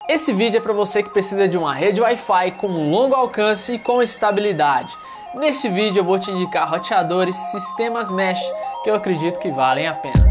Esse vídeo é para você que precisa de uma rede Wi-Fi com um longo alcance e com estabilidade. Nesse vídeo eu vou te indicar roteadores, sistemas mesh que eu acredito que valem a pena.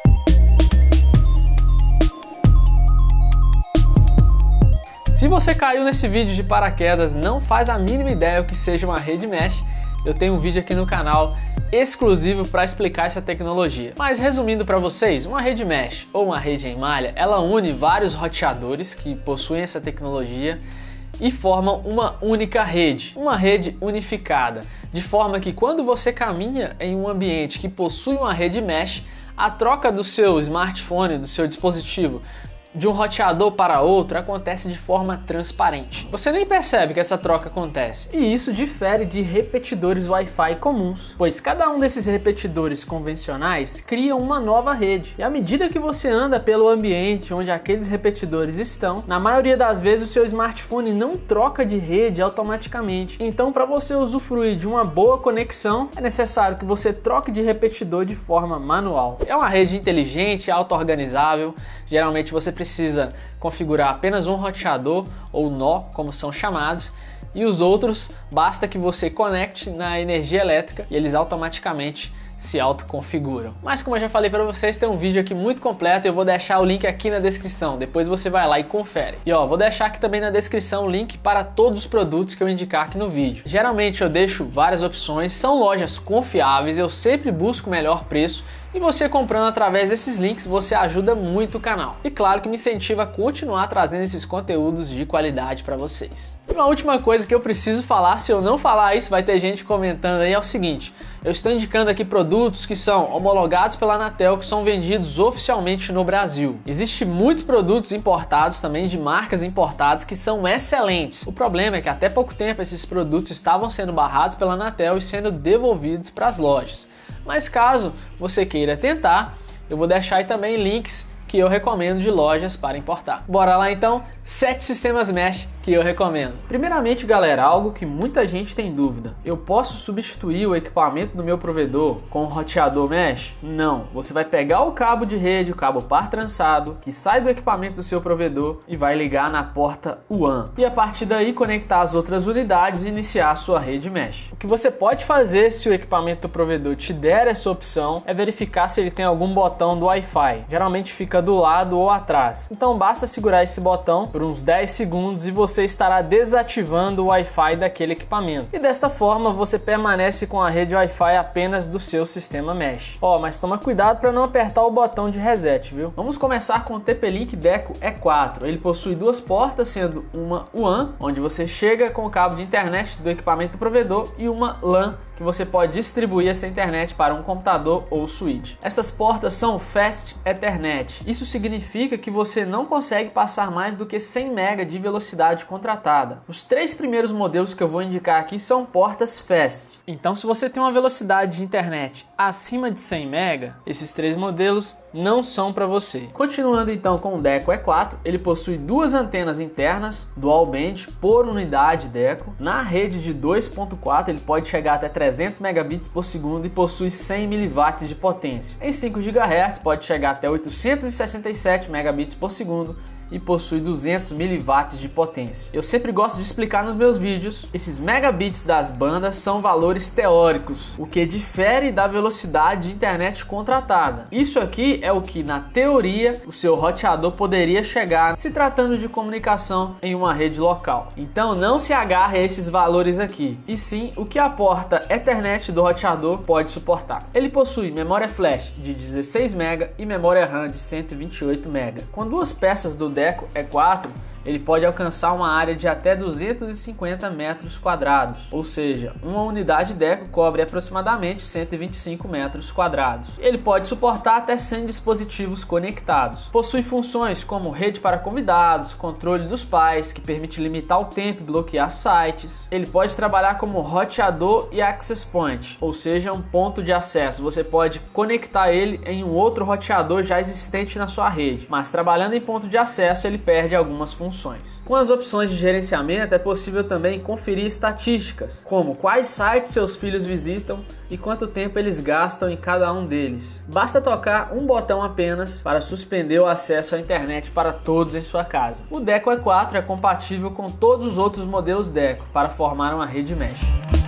Se você caiu nesse vídeo de paraquedas, não faz a mínima ideia o que seja uma rede mesh, eu tenho um vídeo aqui no canal exclusivo para explicar essa tecnologia. Mas resumindo para vocês, uma rede mesh ou uma rede em malha, ela une vários roteadores que possuem essa tecnologia e formam uma única rede, uma rede unificada, de forma que quando você caminha em um ambiente que possui uma rede mesh, a troca do seu smartphone, do seu dispositivo, de um roteador para outro acontece de forma transparente. Você nem percebe que essa troca acontece. E isso difere de repetidores Wi-Fi comuns, pois cada um desses repetidores convencionais cria uma nova rede. E à medida que você anda pelo ambiente onde aqueles repetidores estão, na maioria das vezes o seu smartphone não troca de rede automaticamente. Então, para você usufruir de uma boa conexão, é necessário que você troque de repetidor de forma manual. É uma rede inteligente, auto-organizável. Geralmente você precisa configurar apenas um roteador ou nó, como são chamados, e os outros basta que você conecte na energia elétrica e eles automaticamente se autoconfiguram. Mas como eu já falei para vocês, tem um vídeo aqui muito completo, eu vou deixar o link aqui na descrição, depois você vai lá e confere. E ó, vou deixar aqui também na descrição o link para todos os produtos que eu indicar aqui no vídeo. Geralmente eu deixo várias opções, são lojas confiáveis, eu sempre busco o melhor preço, e você comprando através desses links, você ajuda muito o canal. E claro que me incentiva a continuar trazendo esses conteúdos de qualidade para vocês. E uma última coisa que eu preciso falar, se eu não falar isso, vai ter gente comentando aí, é o seguinte: eu estou indicando aqui produtos que são homologados pela Anatel, que são vendidos oficialmente no Brasil. Existem muitos produtos importados também, de marcas importadas, que são excelentes. O problema é que até pouco tempo esses produtos estavam sendo barrados pela Anatel e sendo devolvidos para as lojas. Mas caso você queira tentar, eu vou deixar aí também links que eu recomendo de lojas para importar. Bora lá então, 7 sistemas mesh que eu recomendo. Primeiramente, galera, algo que muita gente tem dúvida: eu posso substituir o equipamento do meu provedor com um roteador mesh? Não, você vai pegar o cabo de rede, o cabo par trançado, que sai do equipamento do seu provedor e vai ligar na porta WAN. E a partir daí conectar as outras unidades e iniciar a sua rede mesh. O que você pode fazer se o equipamento do provedor te der essa opção é verificar se ele tem algum botão do Wi-Fi. Geralmente fica do lado ou atrás. Então basta segurar esse botão por uns 10 segundos e você estará desativando o Wi-Fi daquele equipamento. E desta forma você permanece com a rede Wi-Fi apenas do seu sistema mesh. Ó, mas toma cuidado para não apertar o botão de reset, viu? Vamos começar com o TP-Link Deco E4. Ele possui duas portas, sendo uma WAN, onde você chega com o cabo de internet do equipamento do provedor, e uma LAN, que você pode distribuir essa internet para um computador ou switch. Essas portas são Fast Ethernet. Isso significa que você não consegue passar mais do que 100 MB de velocidade contratada. Os 3 primeiros modelos que eu vou indicar aqui são portas Fast. Então, se você tem uma velocidade de internet acima de 100 MB, esses 3 modelos não são para você. Continuando então com o Deco E4, ele possui duas antenas internas dual band por unidade Deco. Na rede de 2.4 ele pode chegar até 300 megabits por segundo e possui 100 mW de potência. Em 5 GHz pode chegar até 867 megabits por segundo e possui 200 mW de potência. Eu sempre gosto de explicar nos meus vídeos, esses megabits das bandas são valores teóricos, o que difere da velocidade de internet contratada. Isso aqui é o que, na teoria, o seu roteador poderia chegar se tratando de comunicação em uma rede local. Então não se agarre a esses valores aqui, e sim o que a porta Ethernet do roteador pode suportar. Ele possui memória flash de 16 MB e memória RAM de 128 MB. Com duas peças do Deco E4, ele pode alcançar uma área de até 250 metros quadrados, ou seja, uma unidade Deco cobre aproximadamente 125 metros quadrados. Ele pode suportar até 100 dispositivos conectados. Possui funções como rede para convidados, controle dos pais, que permite limitar o tempo e bloquear sites. Ele pode trabalhar como roteador e access point, ou seja, um ponto de acesso. Você pode conectar ele em um outro roteador já existente na sua rede, mas trabalhando em ponto de acesso ele perde algumas funções. funções. Com as opções de gerenciamento é possível também conferir estatísticas, como quais sites seus filhos visitam e quanto tempo eles gastam em cada um deles. Basta tocar um botão apenas para suspender o acesso à internet para todos em sua casa. O Deco E4 é compatível com todos os outros modelos Deco para formar uma rede mesh.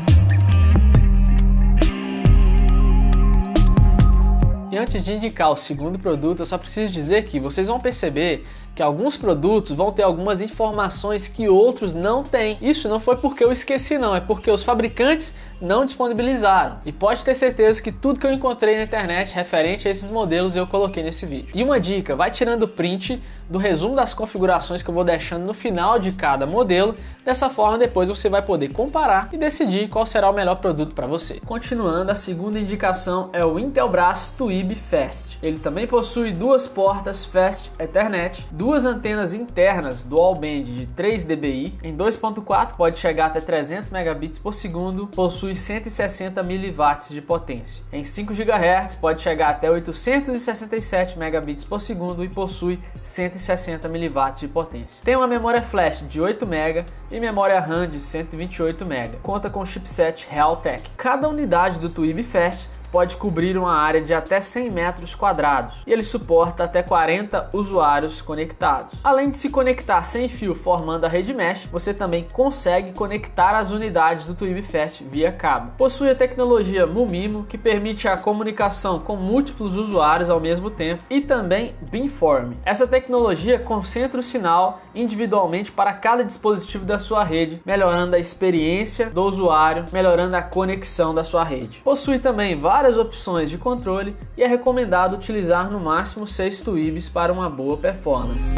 E antes de indicar o segundo produto, eu só preciso dizer que vocês vão perceber que alguns produtos vão ter algumas informações que outros não têm. Isso não foi porque eu esqueci não, é porque os fabricantes não disponibilizaram. E pode ter certeza que tudo que eu encontrei na internet referente a esses modelos eu coloquei nesse vídeo. E uma dica, vai tirando print do resumo das configurações que eu vou deixando no final de cada modelo. Dessa forma depois você vai poder comparar e decidir qual será o melhor produto para você. Continuando, a segunda indicação é o Intelbras Twib Fast. Ele também possui duas portas Fast Ethernet, duas antenas internas Dual Band de 3 dBi, em 2.4 pode chegar até 300 megabits por segundo, possui 160 mW de potência. Em 5 GHz pode chegar até 867 megabits por segundo e possui 160 mW de potência. Tem uma memória flash de 8 MB e memória RAM de 128 MB. Conta com chipset Realtek. Cada unidade do Twib Fast pode cobrir uma área de até 100 metros quadrados e ele suporta até 40 usuários conectados. Além de se conectar sem fio formando a rede mesh, você também consegue conectar as unidades do Twib Fast via cabo. Possui a tecnologia MuMIMO, que permite a comunicação com múltiplos usuários ao mesmo tempo, e também Beamform. Essa tecnologia concentra o sinal individualmente para cada dispositivo da sua rede, melhorando a experiência do usuário, melhorando a conexão da sua rede. Possui também várias opções de controle e é recomendado utilizar no máximo 6 Twibs para uma boa performance.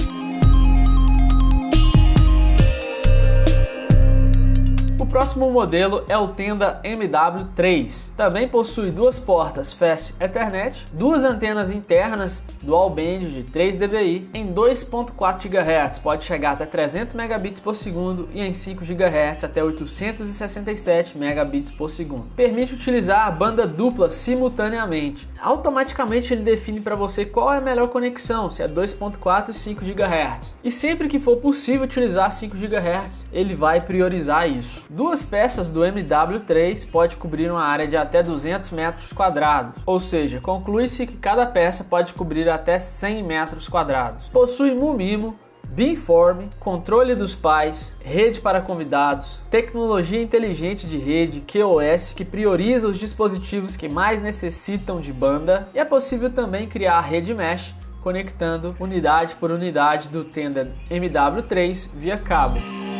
O próximo modelo é o Tenda MW3. Também possui duas portas Fast Ethernet, duas antenas internas Dual Band de 3 dBi, em 2.4 GHz pode chegar até 300 megabits por segundo e em 5 GHz até 867 megabits por segundo. Permite utilizar a banda dupla simultaneamente. Automaticamente ele define para você qual é a melhor conexão, se é 2.4 e 5 GHz. E sempre que for possível utilizar 5 GHz, ele vai priorizar isso. Duas peças do MW3 pode cobrir uma área de até 200 metros quadrados, ou seja, conclui-se que cada peça pode cobrir até 100 metros quadrados. Possui MuMIMO, Beamform, controle dos pais, rede para convidados, tecnologia inteligente de rede QoS que prioriza os dispositivos que mais necessitam de banda, e é possível também criar rede mesh conectando unidade por unidade do Tenda MW3 via cabo.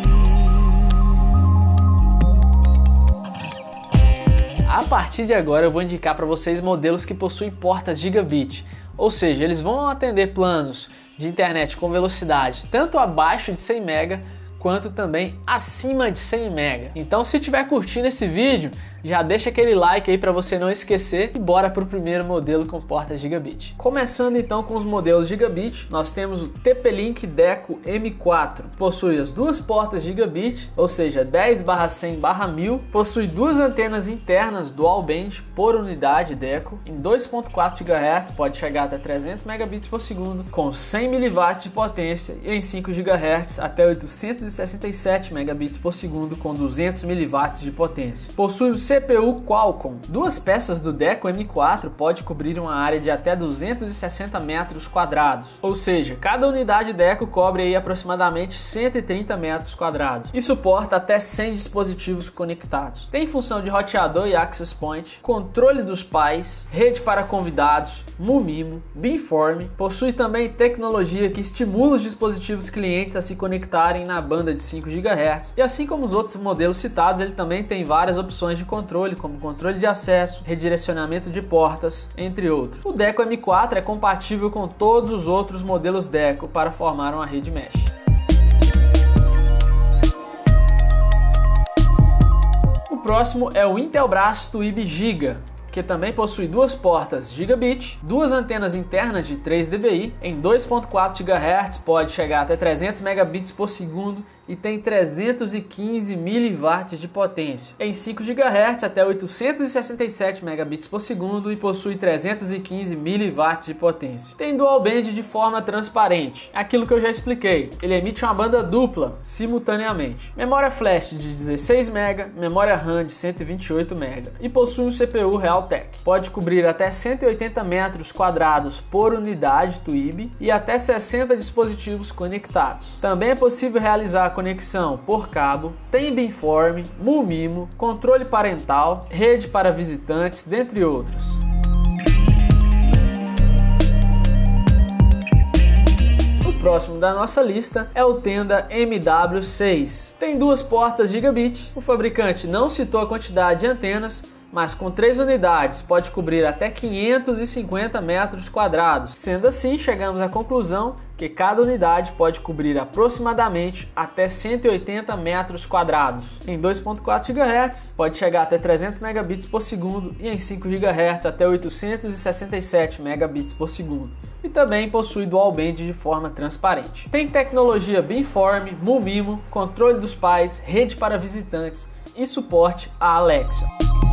A partir de agora eu vou indicar para vocês modelos que possuem portas Gigabit, ou seja, eles vão atender planos de internet com velocidade tanto abaixo de 100 MB quanto também acima de 100 MB. Então, se estiver curtindo esse vídeo, já deixa aquele like aí para você não esquecer e bora para o primeiro modelo com porta Gigabit. Começando então com os modelos Gigabit, nós temos o TP-Link Deco M4. Possui as duas portas Gigabit, ou seja, 10/100/1000. Possui duas antenas internas Dual Band por unidade Deco. Em 2.4 GHz pode chegar até 300 megabits por segundo, com 100 mW de potência, e em 5 GHz até 867 megabits por segundo, com 200 mW de potência. Possui o CPU Qualcomm. Duas peças do Deco M4 pode cobrir uma área de até 260 metros quadrados, ou seja, cada unidade Deco cobre aí aproximadamente 130 metros quadrados e suporta até 100 dispositivos conectados. Tem função de roteador e access point, controle dos pais, rede para convidados, MuMIMO, Beamform. Possui também tecnologia que estimula os dispositivos clientes a se conectarem na banda de 5 GHz, e assim como os outros modelos citados, ele também tem várias opções de controle, como controle de acesso, redirecionamento de portas, entre outros. O Deco M4 é compatível com todos os outros modelos Deco para formar uma rede mesh. O próximo é o Intelbras Twib Giga, que também possui duas portas Gigabit, duas antenas internas de 3 dBi, em 2.4 GHz pode chegar até 300 megabits por segundo e tem 315 mW de potência. Em 5 GHz até 867 megabits por segundo e possui 315 mW de potência. Tem dual band de forma transparente, aquilo que eu já expliquei. Ele emite uma banda dupla simultaneamente. Memória flash de 16 MB, memória RAM de 128 MB e possui um CPU Realtek. Pode cobrir até 180 metros quadrados por unidade TWIB e até 60 dispositivos conectados. Também é possível realizar a conexão por cabo, tem beamform, MuMIMO, controle parental, rede para visitantes, dentre outros. O próximo da nossa lista é o Tenda MW6. Tem duas portas gigabit, o fabricante não citou a quantidade de antenas, mas com 3 unidades pode cobrir até 550 metros quadrados. Sendo assim, chegamos à conclusão que cada unidade pode cobrir aproximadamente até 180 metros quadrados. Em 2.4 GHz pode chegar até 300 megabits por segundo e em 5 GHz até 867 megabits por segundo. E também possui dual band de forma transparente. Tem tecnologia beamform, MuMIMO, controle dos pais, rede para visitantes e suporte à Alexa.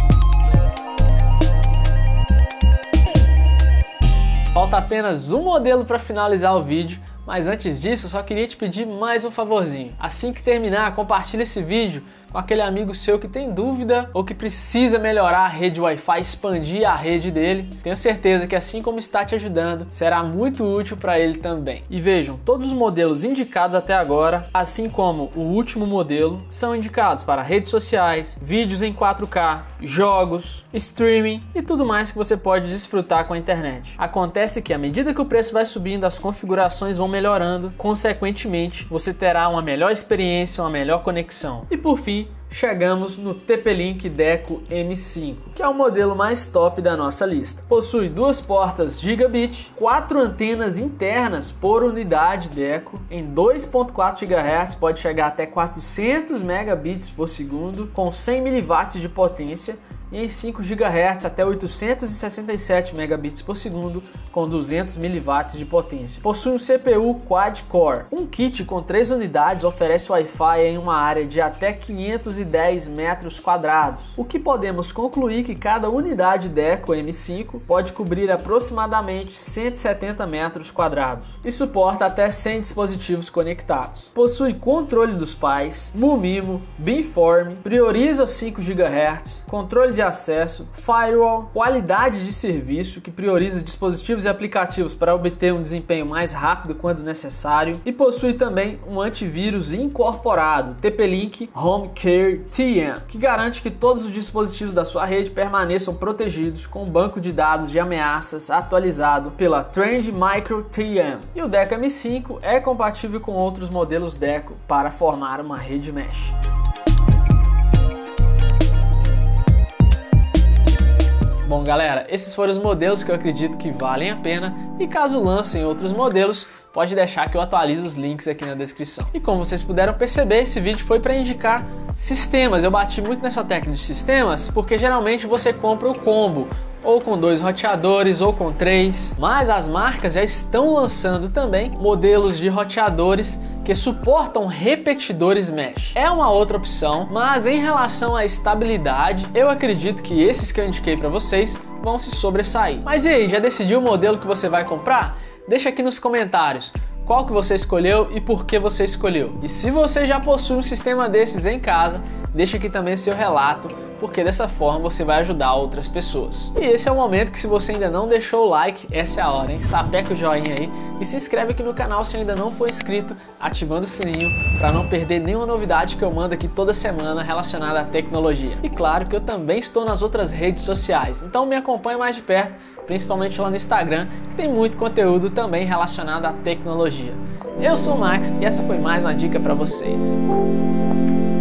Falta apenas um modelo para finalizar o vídeo, mas antes disso eu só queria te pedir mais um favorzinho. Assim que terminar, compartilha esse vídeo com aquele amigo seu que tem dúvida ou que precisa melhorar a rede Wi-Fi, expandir a rede dele. Tenho certeza que assim como está te ajudando, será muito útil para ele também. E vejam, todos os modelos indicados até agora, assim como o último modelo, são indicados para redes sociais, vídeos em 4K, jogos, streaming e tudo mais que você pode desfrutar com a internet. Acontece que à medida que o preço vai subindo, as configurações vão melhorando, consequentemente você terá uma melhor experiência, uma melhor conexão. E por fim, chegamos no TP-Link Deco M5, que é o modelo mais top da nossa lista. Possui duas portas gigabit, 4 antenas internas por unidade Deco, em 2.4 GHz pode chegar até 400 megabits por segundo, com 100 mW de potência, e em 5 GHz até 867 megabits por segundo com 200 mW de potência. Possui um CPU quad-core. Um kit com 3 unidades oferece Wi-Fi em uma área de até 510 metros quadrados, o que podemos concluir que cada unidade Deco M5 pode cobrir aproximadamente 170 metros quadrados e suporta até 100 dispositivos conectados. Possui controle dos pais, MuMIMO, beamform, prioriza os 5 GHz, controle de acesso, firewall, qualidade de serviço que prioriza dispositivos e aplicativos para obter um desempenho mais rápido quando necessário e possui também um antivírus incorporado, TP-Link Home Care TM, que garante que todos os dispositivos da sua rede permaneçam protegidos com um banco de dados de ameaças atualizado pela Trend Micro TM. E o Deco M5 é compatível com outros modelos Deco para formar uma rede mesh. Bom galera, esses foram os modelos que eu acredito que valem a pena e caso lancem outros modelos, pode deixar que eu atualizo os links aqui na descrição. E como vocês puderam perceber, esse vídeo foi para indicar sistemas. Eu bati muito nessa tecla de sistemas porque geralmente você compra o combo, ou com 2 roteadores ou com 3, mas as marcas já estão lançando também modelos de roteadores que suportam repetidores mesh. É uma outra opção, mas em relação à estabilidade, eu acredito que esses que eu indiquei para vocês vão se sobressair. Mas e aí, já decidiu o modelo que você vai comprar? Deixa aqui nos comentários qual que você escolheu e por que você escolheu. E se você já possui um sistema desses em casa, deixa aqui também seu relato, porque dessa forma você vai ajudar outras pessoas. E esse é o momento que, se você ainda não deixou o like, essa é a hora, hein? Sapeca o joinha aí e se inscreve aqui no canal se ainda não for inscrito, ativando o sininho para não perder nenhuma novidade que eu mando aqui toda semana relacionada à tecnologia. E claro que eu também estou nas outras redes sociais, então me acompanhe mais de perto, principalmente lá no Instagram, que tem muito conteúdo também relacionado à tecnologia. Eu sou o Max e essa foi mais uma dica para vocês.